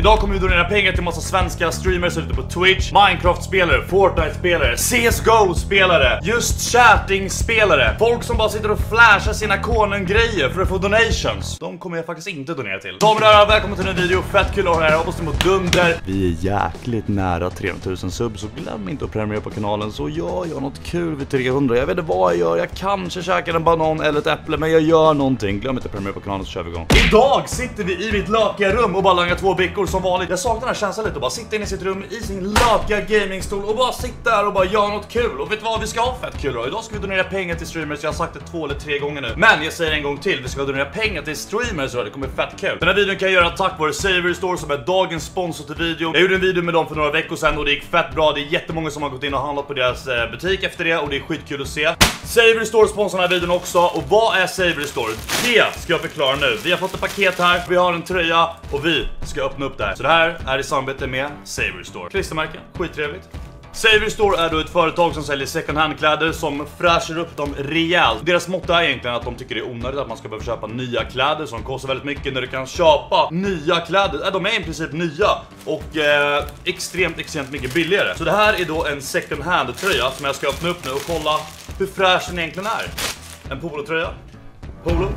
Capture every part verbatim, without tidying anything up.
Idag kommer vi donera pengar till massa svenska streamers ute på Twitch, Minecraft-spelare, Fortnite-spelare, C S G O-spelare, just chatting-spelare, folk som bara sitter och flashar sina konung-grejer för att få donations. De kommer jag faktiskt inte donera till. Damer och herrar, välkommen till en video. Fett kul att ha er här. Hoppas ni mot dunder. Vi är jäkligt nära tre hundra tusen subs, så glöm inte att prenumerera på kanalen, så gör jag något kul vid tre hundra. Jag vet inte vad jag gör. Jag kanske käkar en banan eller ett äpple, men jag gör någonting. Glöm inte att prenumerera på kanalen, så kör vi igång. Idag sitter vi i mitt lökiga rum och bara langar två bickor som vanligt. Jag saknar den här känslan lite, att bara sitta inne i sitt rum i sin lökiga gamingstol och bara sitta där och bara göra något kul. Och vet du vad vi ska ha fett kul då? Idag ska vi donera pengar till streamers. Jag har sagt det två eller tre gånger nu, men jag säger en gång till. Vi ska donera pengar till streamers och det kommer fett kul. Den här videon kan jag göra tack vare Savery Store som är dagens sponsor till videon. Jag gjorde en video med dem för några veckor sedan och det gick fett bra. Det är jättemånga som har gått in och handlat på deras butik efter det och det är skitkul att se. Savery Store sponsrar den här videon också. Och vad är Savery Store? Det ska jag förklara nu. Vi har fått ett paket här, vi har en tröja och vi ska öppna upp det här. Så det här är i samarbete med Savery Store. Klistermärken, skittrevligt. Savery Store är då ett företag som säljer second hand kläder som fräschar upp dem rejält. Deras motto är egentligen att de tycker det är onödigt att man ska behöva köpa nya kläder som kostar väldigt mycket när du kan köpa nya kläder. De är i princip nya och eh, extremt, extremt mycket billigare. Så det här är då en second hand tröja som jag ska öppna upp nu och kolla hur fräsch den egentligen är. En polotröja. Polo.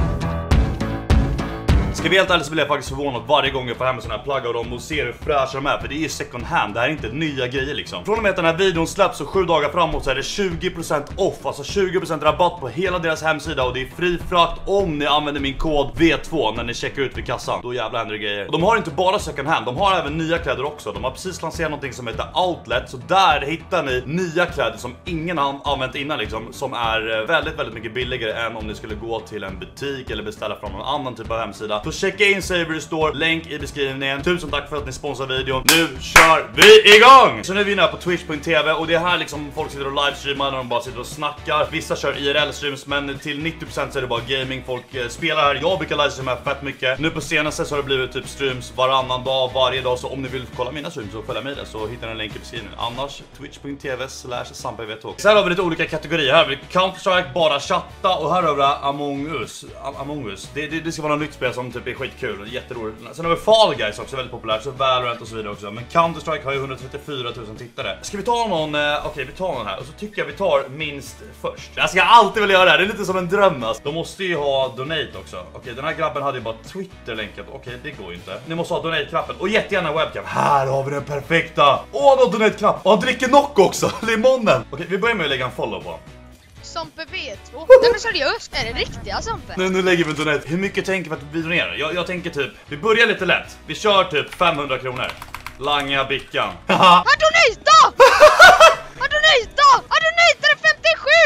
Ska vi helt ärligt så blir jag faktiskt förvånad varje gång jag får hem en sån här plagg av dem och ser hur fräscha de är, för det är second hand, det här är inte nya grejer liksom. Från och med att den här videon släpps och sju dagar framåt så är det tjugo procent off, alltså tjugo procent rabatt på hela deras hemsida och det är fri frakt om ni använder min kod V två när ni checkar ut vid kassan. Då jävla händer det grejer. Och de har inte bara second hand, de har även nya kläder också. De har precis lanserat någonting som heter Outlet, så där hittar ni nya kläder som ingen har använt innan liksom, som är väldigt, väldigt mycket billigare än om ni skulle gå till en butik eller beställa från någon annan typ av hemsida. Så checka in Savery Store, länk i beskrivningen. Tusen tack för att ni sponsrar videon. Nu kör vi igång! Så nu är vi inne på Twitch punkt T V och det är här liksom folk sitter och livestreamar när de bara sitter och snackar. Vissa kör I R L-streams, men till nittio procent så är det bara gaming. Folk eh, spelar här. Jag brukar livestreama fett mycket. Nu på senaste så har det blivit typ streams varannan dag, varje dag. Så om ni vill kolla mina streams och följa med det så hittar ni en länk i beskrivningen. Annars Twitch punkt T V slash Sampe V två. Så här har vi lite olika kategorier. Här har vi Counter-Strike, bara chatta, och här har vi Among Us. Among Us. Det, det, det ska vara något nytt spel som typ är skitkul, jätteroligt. Sen har vi Fall Guys också, väldigt populärt, så Valorant och så vidare också. Men Counter-Strike har ju hundratrettiofyra tusen tittare. Ska vi ta någon, eh, okej okay, vi tar någon här. Och så tycker jag vi tar minst först. Jag ska alltid vilja göra det här, det är lite som en dröm alltså. De måste ju ha donate också. Okej, okay, den här grabben hade ju bara Twitter-länkat. Okej, okay, det går ju inte. Ni måste ha donate-knappen. Och jättegärna webcam. Här har vi den perfekta. Åh, han har donate-knapp. Och han dricker Nock också, limonen. Okej, okay, vi börjar med att lägga en follow på. Sampe V två. Nej men seriöst, är det riktiga Sampe? Nu, nu lägger vi en donate. Hur mycket tänker vi att vi donerar? Jag, jag tänker typ, vi börjar lite lätt. Vi kör typ femhundra kronor. Langa bickan. Han donata! Han donata! Han donatade femtiosju!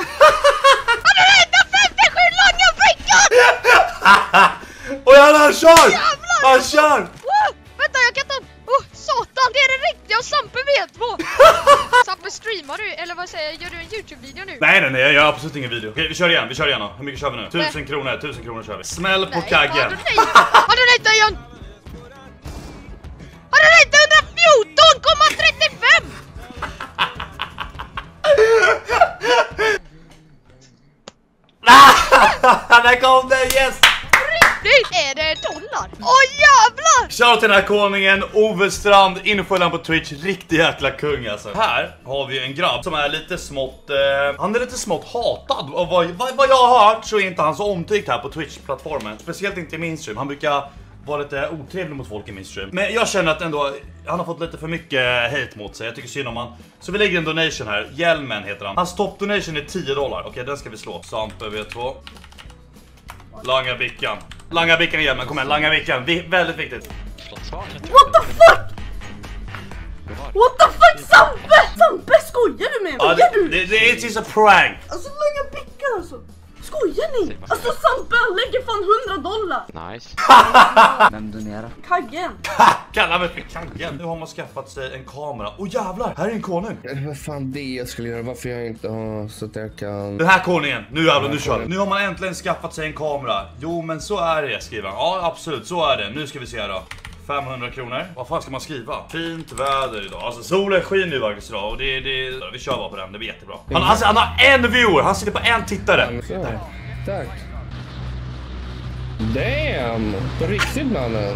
Han donatade femtiosju langa bickan! Och ja, han kör! Jävlar! Han kör! Oh, vänta, jag kan ta... Oh, satan, det är det riktiga Sampe V två! Sampe, streamar du? Eller vad säger jag? Gör du en YouTube-video nu? Nej, nej, nej, jag gör absolut ingen video. Okej, vi kör igen, vi kör igen då. Hur mycket kör vi nu? Tusen kronor, tusen kronor kör vi. Smäll på Nej, kaggen. Har du donata igen? Har du donata hundrafjorton komma trettiofem? Där kom det, yes! Är det dollar? Åh oh, jävlar! Shout till den här konungen, Ove Strand, inföljaren på Twitch, riktig jäkla kung alltså. Här har vi en grabb som är lite smått, eh, han är lite smått hatad. Och vad, vad, vad jag har hört så är inte han så omtyckt här på Twitch-plattformen. Speciellt inte i min stream, han brukar vara lite otrevlig mot folk i min stream. Men jag känner att ändå, han har fått lite för mycket hate mot sig. Jag tycker synd om han. Så vi lägger en donation här, Hjälmen heter han. Hans top donation är tio dollar, okej den ska vi slå. Sampe V två. Langa bickan. Langa bickan igen, men kom igen, langa bickan. Vi, väldigt viktigt. What the fuck? What the fuck, Sampe? Sampe, skojar du med mig? Ja, det, det, det är just a prank. Alltså, langa bickan alltså. Skojar ni? Alltså, Sampe lägger fan hundra dollar. Nice. Vem donerar? Kaggen. Kalla mig för kaggen. Nu har man skaffat sig en kamera. Åh oh, jävlar, här är en konung. Vad fan det jag skulle göra, varför jag inte har så att jag kan... Den här konungen, nu jävlar, nu kör vi. Nu har man äntligen skaffat sig en kamera. Jo men så är det, skriver han. Ja absolut, så är det. Nu ska vi se då. femhundra kronor. Vad fan ska man skriva? Fint väder idag. Alltså solen skiner ju faktiskt idag. Och det, det, vi kör bara på den, det blir jättebra. Han, alltså, han har en viewer, han sitter på en tittare. Så, tack. Damn, på riktigt mannen.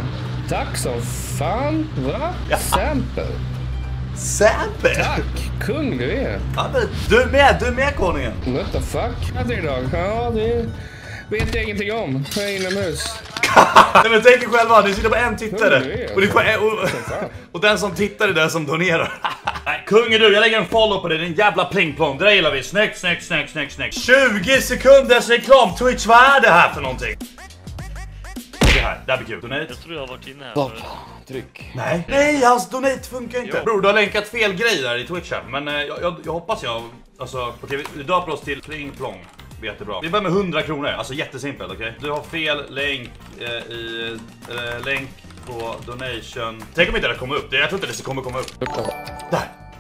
Tack så fan. Va? Ja. Sample. Sample? Tack. Kung du är. Ja, men du är med, du är med konungen. What the fuck? Hade idag? Ja, det vet jag ingenting om. Jag är inomhus. Nej men tänk er själva, ni sitter på en tittare. Mm, Och, det är en, och, och den som tittar är den som donerar. Nej, kung är du, jag lägger en follow på dig, din jävla plingplong. Det där gillar vi. Snyggt, snyggt, snyggt, snyggt, snyggt. tjugo sekunders reklam. Twitch, vad är det här för någonting? Det här, det här blir kul. Donate. Jag tror jag har varit inne här. Stopp. Tryck. Nej, nej, hans donate funkar inte. Jo. Bror, du har länkat fel grej där i Twitch här. Men eh, jag, jag, jag hoppas jag, alltså, okej, okay, vi drar på oss till plingplong. Jättebra. Vi börjar med hundra kronor, alltså jättesimpelt, okej? Okay? Du har fel länk eh, i eh, länk på donation. Tänk om inte det kommer upp. Jag tror inte det kommer komma upp. Där.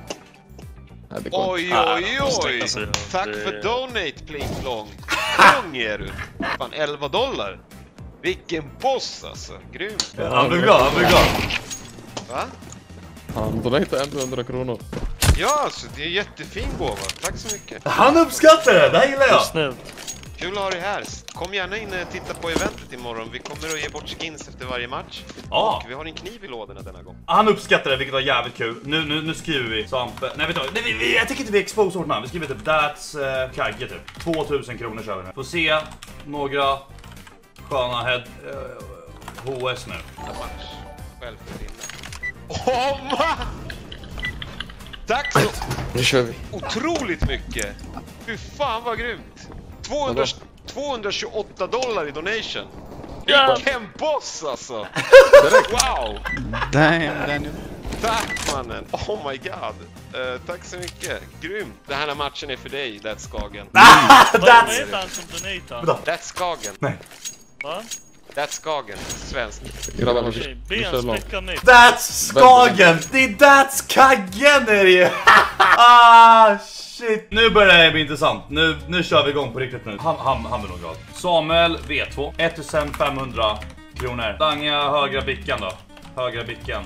Oj, oj, oj. Tack för donate, plingplong. Kung är du. Fan, elva dollar. Vilken boss alltså. Grymt. Ja, han blir glad, han blir glad. Va? Han donerar hundra kronor. Ja, alltså, det är en jättefin gåva. Tack så mycket. Han uppskattar det, det här gillar jag. Snällt. Kul att ha dig här. Kom gärna in och titta på eventet imorgon. Vi kommer att ge bort skins efter varje match. Ja. Och vi har en kniv i lådorna denna gång. Han uppskattar det, vilket var jävligt kul. Nu, nu, nu skriver vi Sampe. Nej, vet du vad? Nej, vi, vi, jag tycker inte vi expose vårt namn. Vi skriver typ That's uh, Kagge typ. tvåtusen kronor kör vi nu. Får se några sköna head uh, H S nu. Match. Själv för din. Åh, man! Tack så Nu kör vi. otroligt mycket. Fy fan vad grymt. tvåhundra, tvåhundratjugoåtta dollar i donation. Vilken boss alltså. Wow. Damn, Daniel. Tack mannen. Oh my god. Uh, tack så mycket. Grymt. Den här matchen är för dig, That's Skagen. Vad heter han som donatar? That's Skagen. Nej. Va? That's Skagen. Svensk. Grabbar, vi Okej, vi kör långt. benspräcka mig. That's Skagen! Det är That's Kaggen är det ju! Ah shit! Nu börjar det bli intressant. Nu, nu kör vi igång på riktigt nu. Han, han, han blir nog glad. Samuel V två. femtonhundra kronor. Danga högra bickan då. Högra bickan.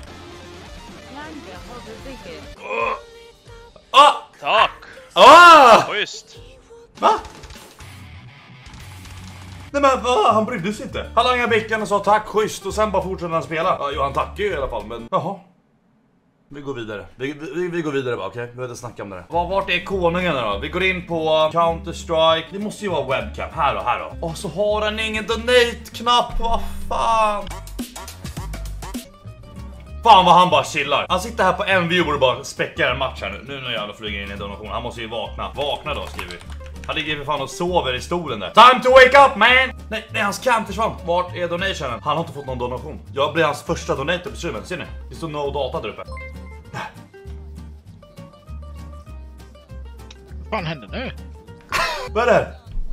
Ah! Tack! Ah! Schysst! Va? Nej men va? Han brydde sig inte. Han langade bickan och sa tack, schysst. Och sen bara fortsatte han spela. Ja, jo, han tackar ju i alla fall, men jaha. Vi går vidare. Vi, vi, vi går vidare bara, okej? Okay? Vi behöver inte snacka om det. Var, vart är konungen då? Vi går in på Counter-Strike. Det måste ju vara webcam. Här då, här då. Och så har han ingen donate-knapp. Vad fan? Fan vad han bara chillar. Han sitter här på en viewer och bara späckar en match här nu. Nu när jag flyger in i en donation. Han måste ju vakna. Vakna då, skriver vi. Han ligger för fan och sover i stolen där. Time to wake up, man! Nej, nej, hans cam försvann. Vart är donationen? Han har inte fått någon donation. Jag blir hans första donator på streamen. Ser ni? Det står no data där uppe. Vad fan händer nu? Vad är det?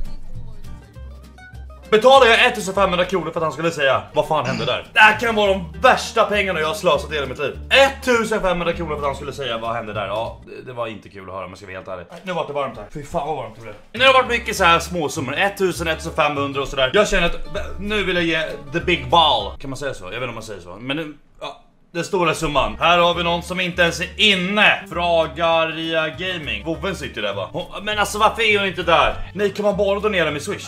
Betalar jag femtonhundra kronor för att han skulle säga vad fan hände där? Det här kan vara de värsta pengarna jag har slösat i hela mitt liv. femtonhundra kronor för att han skulle säga vad hände där. Ja, det, det var inte kul att höra, men ska vi helt ärligt. Nu var det varmt här. Fy fan vad varmt det blev. Nu har det varit mycket så här småsummor. tusen, femtonhundra och sådär. Jag känner att nu vill jag ge the big ball. Kan man säga så? Jag vet inte om man säger så. Men nu, ja, den stora summan. Här har vi någon som inte ens är inne. Fragaria Gaming. Voven sitter där va? Hon, men alltså varför är hon inte där? Nej, kan man bara donera med Swish?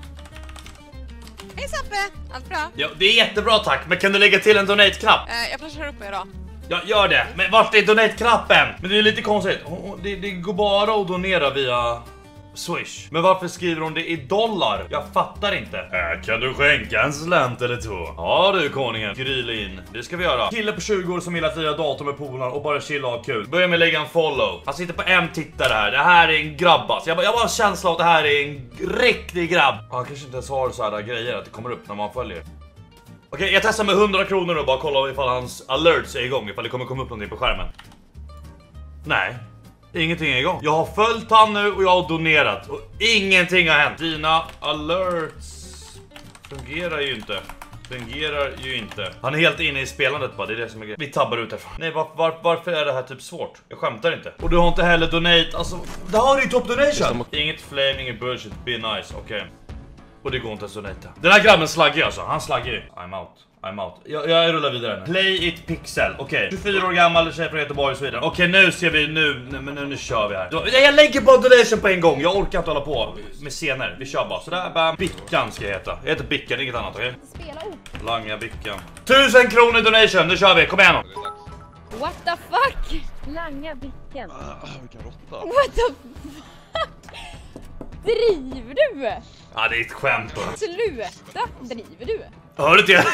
Hej Sampe, allt bra? Ja, det är jättebra tack, men kan du lägga till en donate-knapp? Uh, jag flashar upp er då. Ja, gör det. Men vart är donate-knappen? Men det är lite konstigt. Det, det går bara att donera via Swish. Men varför skriver hon det i dollar? Jag fattar inte. Äh, kan du skänka en slant eller två? Ja du konungen, grill in. Det ska vi göra. Kille på tjugo år som gillar att lira dator med polarna och bara chilla och ha kul. Börja med att lägga en follow. Han sitter på en tittare här. Det här är en grabb alltså. Jag, jag har bara en känsla av att det här är en riktig grabb. Han kanske inte ens har så här grejer att det kommer upp när man följer. Okej, okay, jag testar med hundra kronor och bara kolla ifall hans alerts är igång. Ifall det kommer komma upp någonting på skärmen. Nej. Ingenting är igång. Jag har följt han nu och jag har donerat. Och ingenting har hänt. Dina alerts fungerar ju inte. Fungerar ju inte. Han är helt inne i spelandet bara. Det är det som är grejen. Vi tabbar ut härifrån. Nej, var, var, varför är det här typ svårt? Jag skämtar inte. Och du har inte heller donate. Alltså, det har ju top donation. Inget flame, inget bullshit. Be nice, okej. Okay. Och det går inte att donata. Den här grabben slaggar alltså, han slaggar. I'm out. I'm out. Jag, jag rullar vidare nu. Play it pixel. Okej, okay. tjugofyra år gammal, tjej från Göteborg och så vidare. Okej, okay, nu ser vi, nu, nu, nu, nu kör vi här. Då, jag lägger på donation på en gång. Jag orkar inte hålla på med scener. Vi kör bara. Sådär, bam. Bickan ska jag heta. Jag heter Bickan, inget annat, okej? Okay? Spela upp. Langa Bickan. Tusen kronor donation, nu kör vi. Kom igen då. What the fuck? Langa Bickan. Ah, vilken råtta. What the fuck? Driver du? Ja, det är ett skämt bara. Sluta, driver du? Hör du det?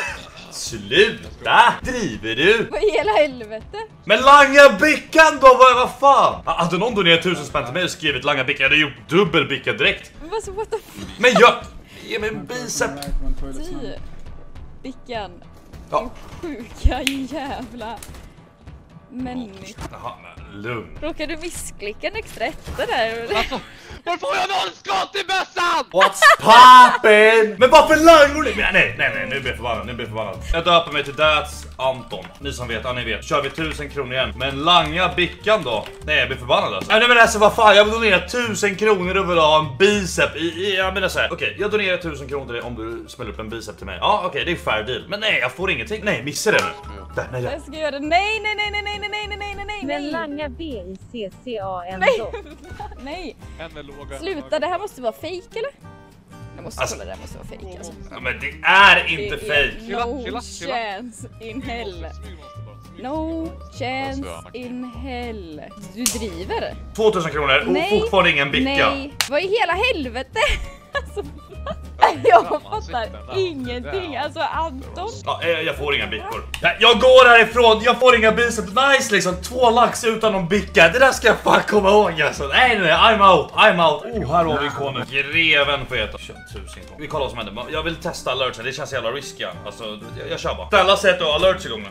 Sluta! Driver du? Vad i hela helvete? Men langa Bickan då, vad, vad fan? Hade någon donerat tusen spänn till mig och skrivit langa Bickan, jag hade gjort dubbel Bickan direkt. Men vad så, what the fuck? Men jag... Ge mig en bicep. Ty, Bickan. Ja. Sjuka jävla människa. Jaha, men lugn. Råkar du missklicka en extra etta där? Alltså, var får jag noll skott i bössan? What's poppin'? Men varför langar du? Nej, nej, nej, nu blir jag förbannad, nu blir jag förbannad. Jag döper mig till Dats Anton. Ni som vet, ja ni vet. Kör vi tusen kronor igen. Men langa Bickan då? Nej, jag blir förbannad alltså. Nej men alltså, vad fan, jag vill donera tusen kronor och vill ha en bicep i, i jag menar såhär. Okej, okay, jag donerar tusen kronor till dig om du smäller upp en bicep till mig. Ja, okej, okay, det är fair deal. Men nej, jag får ingenting. Nej, missar det nu. Där, nej, där. Jag ska göra det. Nej, nej, nej, nej, nej, nej, nej, nej, nej, nej. Men langa B I C C A N Nej, då. nej. Låga, Sluta, det här måste vara fake eller? Jag måste alltså, kolla, det här måste vara fake alltså. Ja, men det är inte det fake. är no chance in hell. No chance in hell. Du driver. tvåtusen kronor och nej, fortfarande ingen Bicka. Nej, vad i hela helvete? Alltså, jag fattar ingenting. Alltså Anton. Ja, jag får inga bickor. Jag går härifrån, jag får inga biceps. Nice liksom, två lax utan någon bicka. Det där ska jag fan komma ihåg alltså. Nej, nej, I'm out, I'm out. Oh, här har vi ikonen. Greven får äta. Tusen gånger. Vi kollar vad som händer. Jag vill testa alertsen, det känns jävla risky. Alltså, jag, jag kör bara. Ställa sätt och alerts igång nu.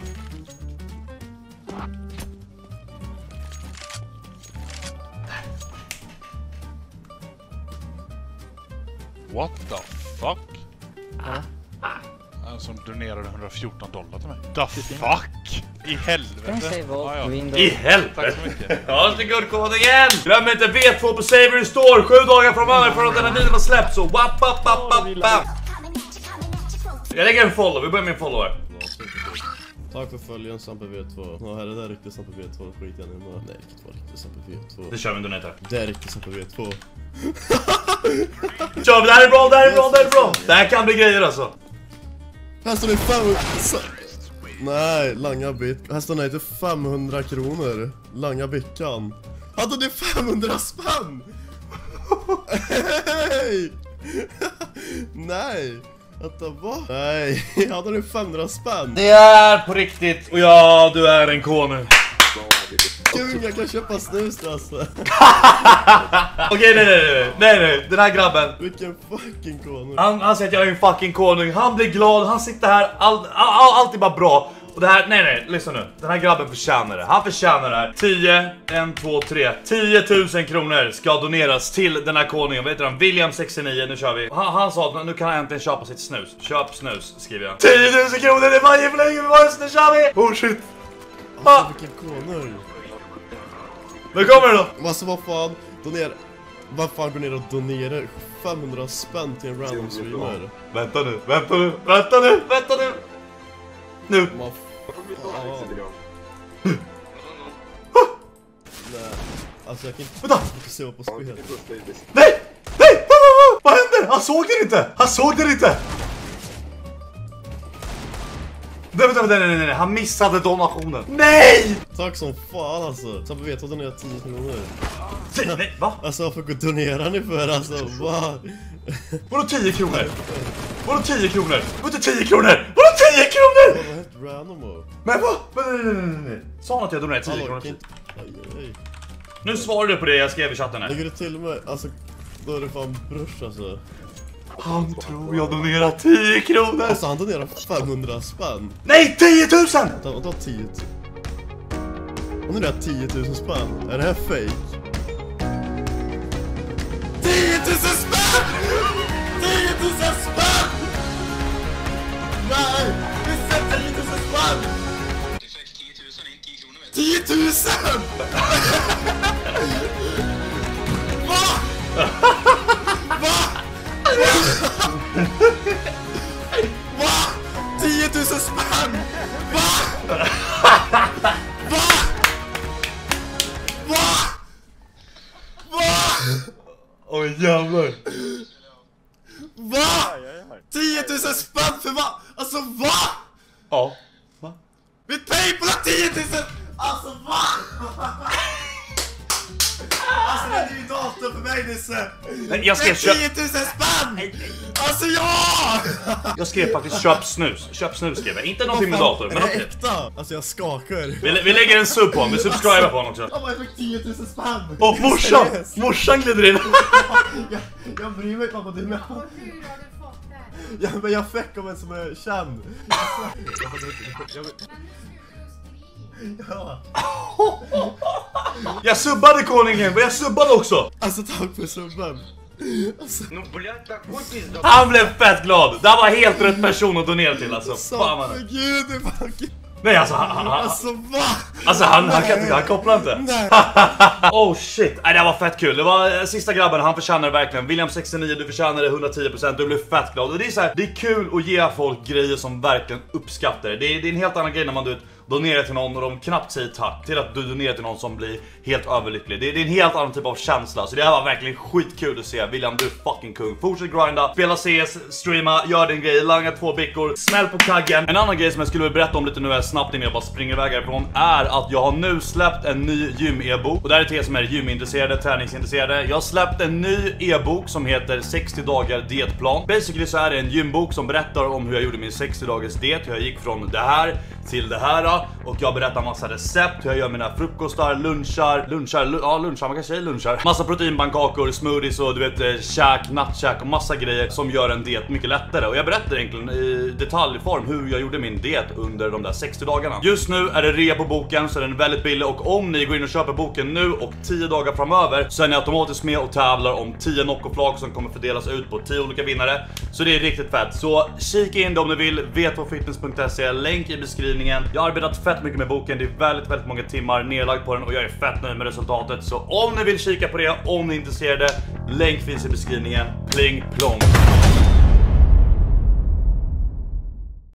What the fuck? En som donerade hundrafjorton dollar till mig. The fuck? I helvete. Ja, ja. I helvete. Tack så mycket. Ja, det går kodingen. Glöm inte V två på Savery Store. Sju dagar framöver för att den här videon har släppts. Så wap, wap, wap, wap, wap. Jag lägger en follow. Vi börjar med en follower. Tack för följen Sampe V två. Ja, här är det riktigt Sampe V två. Skit igen nu. Nej, riktigt var riktigt Sampe V två. Det kör vi en donator. Det är riktigt Sampe V två. Kör vi, det här är bra, det här är bra, det här är bra. Det här kan bli grejer alltså. Här står det fem... Nej, langa bit. Här står nej till femhundra kronor. Langa bickan. Hade det femhundra spänn? Hej! Nej. Vänta, vad? Nej, hade du femhundra spänn? Det är på riktigt. Och ja, du är en konung. Kung, jag kan köpa snus alltså. Okej, nej, nej, nej, nej, nej, den här grabben. Vilken fucking konung. Han, han säger att jag är en fucking konung. Han blir glad, han sitter här. All, all, all, allt är bara bra. Och det här, nej, nej, lyssna nu. Den här grabben förtjänar det. Han förtjänar det här. tio, ett, två, tre. tio tusen kronor ska doneras till den här konungen. Vad heter han? William sextionio, nu kör vi. Han, han sa att nu kan han äntligen köpa sitt snus. Köp snus, skriver jag. tio tusen kronor, det är varje förlängning. Nu kör vi. Oh shit. Alltså, vilken konung. Nu kommer det då. Alltså, vad fan. Donera. Vad fan går ner och donerar femhundra spänn till en random streamer? Vänta nu, vänta nu, vänta nu, vänta nu. Nu. Nej, alltså jag kan inte, vänta. inte se vad på spel. Nej, nej, vad hände? Han såg det inte, han såg det inte. Nej, vänta, vänta, nej, nej, nej, han missade donationen. Nej! Tack som fan alltså. Så vet vad den är tio kronor. Nej, va? Alltså varför går donerar ni för alltså? Va? Vadå tio kronor? Vadå tio kronor? Vadå tio kronor? Vadå tio kronor? Det var helt random. Men vad? Nej, nej, nej, nej. Sa han att jag donerade tio kronor? Aj, aj. Nu svarar du på det jag skrev i chatten här. Lägger du till mig? Alltså, då är det fan brush alltså. Han tror jag donerar tio kronor. Alltså han donerar femhundra spänn. Nej, tio tusen! Han tar tio tusen. Han donerar tio tusen spänn. Är det här fake? tio tusen spänn! tio tusen spänn! Nej! Vi sätter tio tusen spänn! Du fick tio tusen, inte tio kronor. tio tusen! Va? Va? Va? tio tusen spänn! Va? Va? Va? Va? Oj jävlar. Va? tio tusen spänn för va? Alltså va? Ja. Va? Vi tejpade tio tusen! Alltså va? Alltså det är en ny dator för mig Nisse! Jag skrev köp... tio tusen spänn! Alltså ja! Jag skrev faktiskt köp snus. Köp snus skrev jag. Inte någonting med dator. Men är det okej. äkta? Alltså jag skakar. Vi, vi lägger en sub på honom. Vi subscriber på honom också. Ja, jag fick tio tusen spänn! Åh morsan! Morsan glider in. jag, jag bryr mig pappa, du med. Ja, men jag fick om en som är känd. Ja. Jag subbade konungen, men jag subbade också. Alltså tack för subben. Alltså. Han blev fett glad. Det var helt rätt person att donera till alltså. Fan man. Gud, det var gud. Nej alltså han, han, Alltså va? Alltså han, han kan inte, han kopplar inte. Nej. Oh shit, nej, det var fett kul. Det var eh, sista grabben, han förtjänar det verkligen. William sextionio, du förtjänar det hundratio procent. Du blev fett glad. Och det är så här, det är kul att ge folk grejer som verkligen uppskattar det. Det är, det är en helt annan grej när man du, donerar till någon och de knappt säger tack, till att du donerar till någon som blir helt överlycklig. Det är, det är en helt annan typ av känsla. Så det här var verkligen skitkul att se. William, du är fucking kung. Fortsätt grinda, spela C S, streama, gör din grej, langa två bickor, smäll på kaggen. En annan grej som jag skulle vilja berätta om lite nu är snabbt innan jag bara springer iväg härifrån är att jag har nu släppt en ny gym-e-bok. Och det här är till er som är gymintresserade, träningsintresserade. Jag har släppt en ny e-bok som heter sextio dagar dietplan. Basically så är det en gymbok som berättar om hur jag gjorde min sextio dagars diet, hur jag gick från det här till det här. Och jag berättar massa recept, hur jag gör mina frukostar, lunchar, lunchar, ja lunchar, man kan säga lunchar. Massa proteinbankkakor, smoothies och du vet käk, nattkäk och massa grejer som gör en diet mycket lättare. Och jag berättar egentligen i detaljform hur jag gjorde min diet under de där sextio dagarna. Just nu är det rea på boken så den är väldigt billig, och om ni går in och köper boken nu och tio dagar framöver så är ni automatiskt med och tävlar om tio Nocco-flak som kommer fördelas ut på tio olika vinnare. Så det är riktigt fett. Så kika in det om ni vill, vetvåfitness punkt se, länk i beskrivningen. Jag har arbetat fett mycket med boken, det är väldigt väldigt många timmar nedlagt på den och jag är fett nöjd med resultatet. Så om ni vill kika på det, om ni är intresserade, länk finns i beskrivningen. Pling plong.